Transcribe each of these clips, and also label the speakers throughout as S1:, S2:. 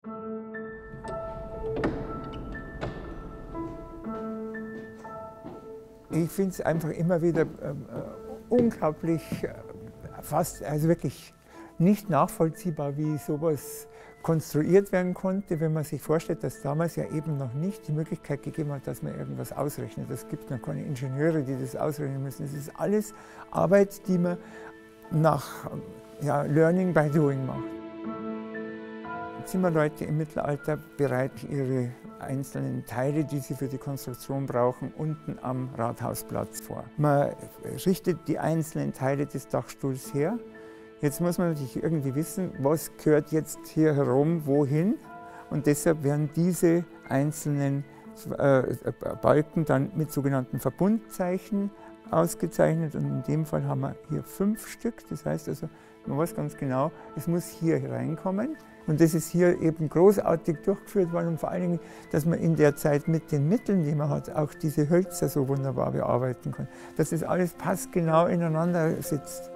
S1: Ich finde es einfach immer wieder unglaublich, fast, also wirklich nicht nachvollziehbar, wie sowas konstruiert werden konnte, wenn man sich vorstellt, dass damals ja eben noch nicht die Möglichkeit gegeben hat, dass man irgendwas ausrechnet. Es gibt noch keine Ingenieure, die das ausrechnen müssen. Es ist alles Arbeit, die man nach Learning by Doing macht. Zimmerleute im Mittelalter bereiten ihre einzelnen Teile, die sie für die Konstruktion brauchen, unten am Rathausplatz vor. Man richtet die einzelnen Teile des Dachstuhls her. Jetzt muss man natürlich irgendwie wissen, was gehört jetzt hier herum, wohin. Und deshalb werden diese einzelnen Balken dann mit sogenannten Verbundzeichen ausgezeichnet. Und in dem Fall haben wir hier 5 Stück. Das heißt also, man weiß ganz genau, es muss hier reinkommen. Und das ist hier eben großartig durchgeführt worden. Und vor allen Dingen, dass man in der Zeit mit den Mitteln, die man hat, auch diese Hölzer so wunderbar bearbeiten kann. Dass das alles passgenau ineinander sitzt.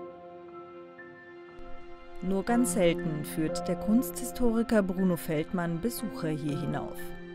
S2: Nur ganz selten führt der Kunsthistoriker Bruno Feldmann Besucher hier hinauf.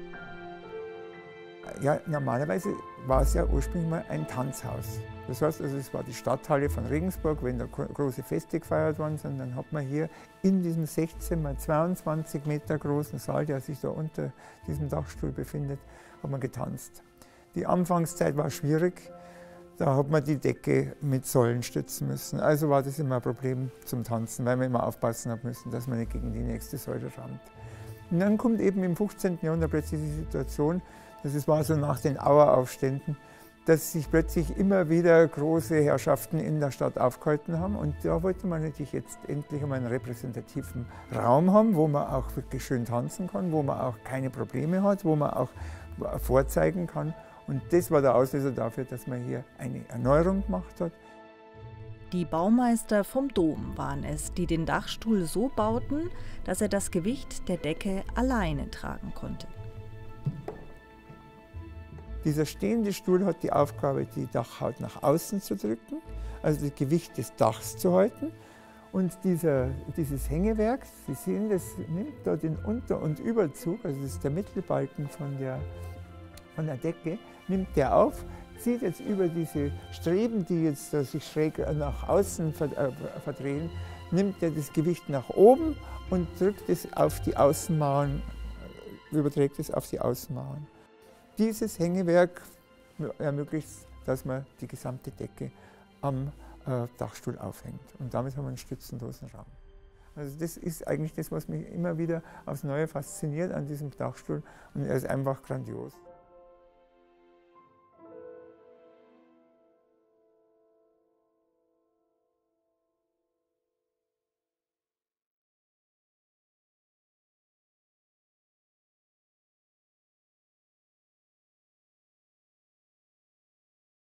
S1: Ja, normalerweise war es ja ursprünglich mal ein Tanzhaus. Das heißt, also es war die Stadthalle von Regensburg, wenn da große Feste gefeiert worden sind, dann hat man hier in diesem 16 mal 22 Meter großen Saal, der sich da unter diesem Dachstuhl befindet, hat man getanzt. Die Anfangszeit war schwierig, da hat man die Decke mit Säulen stützen müssen. Also war das immer ein Problem zum Tanzen, weil man immer aufpassen hat müssen, dass man nicht gegen die nächste Säule rammt. Und dann kommt eben im 15. Jahrhundert plötzlich die Situation, das war so nach den Aueraufständen, dass sich plötzlich immer wieder große Herrschaften in der Stadt aufgehalten haben. Und da wollte man natürlich jetzt endlich einmal einen repräsentativen Raum haben, wo man auch wirklich schön tanzen kann, wo man auch keine Probleme hat, wo man auch vorzeigen kann. Und das war der Auslöser dafür, dass man hier eine Erneuerung gemacht hat.
S2: Die Baumeister vom Dom waren es, die den Dachstuhl so bauten, dass er das Gewicht der Decke alleine tragen konnte.
S1: Dieser stehende Stuhl hat die Aufgabe, die Dachhaut nach außen zu drücken, also das Gewicht des Dachs zu halten. Und dieses Hängewerk, Sie sehen, das nimmt da den Unter- und Überzug, also das ist der Mittelbalken von der Decke, nimmt der auf, zieht jetzt über diese Streben, die jetzt sich schräg nach außen verdrehen, nimmt er das Gewicht nach oben und drückt es auf die Außenmauern, überträgt es auf die Außenmauern. Dieses Hängewerk ermöglicht, dass man die gesamte Decke am Dachstuhl aufhängt. Und damit haben wir einen stützenlosen Raum. Also das ist eigentlich das, was mich immer wieder aufs Neue fasziniert an diesem Dachstuhl. Und er ist einfach grandios.